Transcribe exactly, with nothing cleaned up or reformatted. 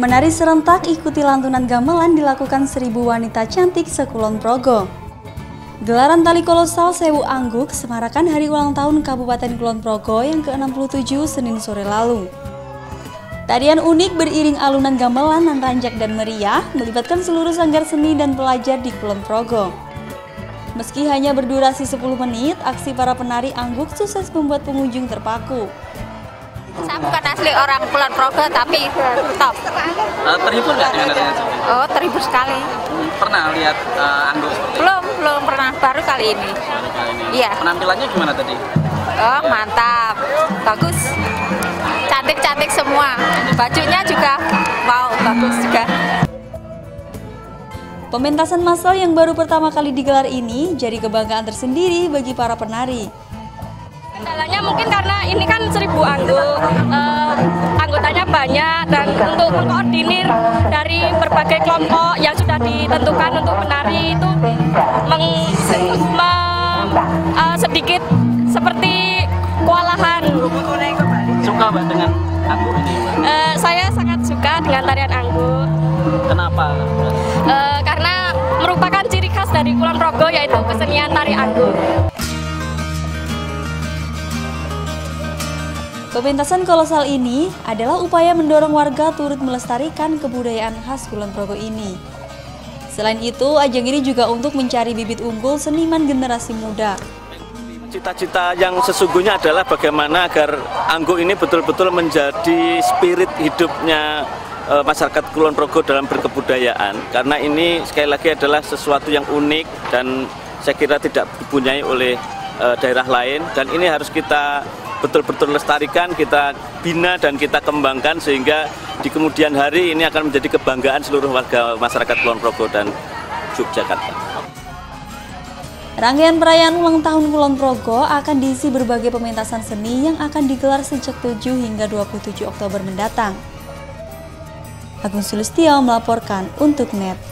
Menari serentak ikuti lantunan gamelan dilakukan seribu wanita cantik sekulon Progo. Gelaran tali kolosal Sewu Angguk semarakan hari ulang tahun Kabupaten Kulon Progo yang ke enam puluh tujuh Senin sore lalu. Tarian unik beriring alunan gamelan nan ranjak dan meriah melibatkan seluruh sanggar seni dan pelajar di Kulon Progo. Meski hanya berdurasi sepuluh menit, aksi para penari Angguk sukses membuat pengunjung terpaku. Saya bukan asli orang Kulon Progo, tapi top. Uh, terhibur nggak dengan adanya seperti ini? Oh, terhibur sekali. Pernah lihat uh, Angguk seperti Belum, belum pernah. Baru kali ini. Baru kali ini. Iya. Penampilannya gimana tadi? Oh, mantap. Bagus. Cantik-cantik semua. Bajunya juga, wow, bagus juga. Pementasan massal yang baru pertama kali digelar ini jadi kebanggaan tersendiri bagi para penari. Kendalanya mungkin karena ini kan seribu angguk, eh, anggotanya banyak, dan untuk mengkoordinir dari berbagai kelompok yang sudah ditentukan untuk menari itu meng, me, uh, sedikit seperti kewalahan. Suka Mbak dengan Angguk ini? Uh, saya sangat suka dengan tarian angguk. Kenapa? Uh, karena merupakan ciri khas dari Kulon Progo, yaitu kesenian tari angguk. Pementasan kolosal ini adalah upaya mendorong warga turut melestarikan kebudayaan khas Kulon Progo ini. Selain itu, ajang ini juga untuk mencari bibit unggul seniman generasi muda. Cita-cita yang sesungguhnya adalah bagaimana agar Angguk ini betul-betul menjadi spirit hidupnya e, masyarakat Kulon Progo dalam berkebudayaan. Karena ini sekali lagi adalah sesuatu yang unik dan saya kira tidak dipunyai oleh e, daerah lain. Dan ini harus kita betul-betul lestarikan, kita bina dan kita kembangkan sehingga di kemudian hari ini akan menjadi kebanggaan seluruh warga masyarakat Kulon Progo dan Yogyakarta. Rangkaian perayaan ulang tahun Kulon Progo akan diisi berbagai pementasan seni yang akan digelar sejak tujuh hingga dua puluh tujuh Oktober mendatang. Agung Sulistyo melaporkan untuk N E T.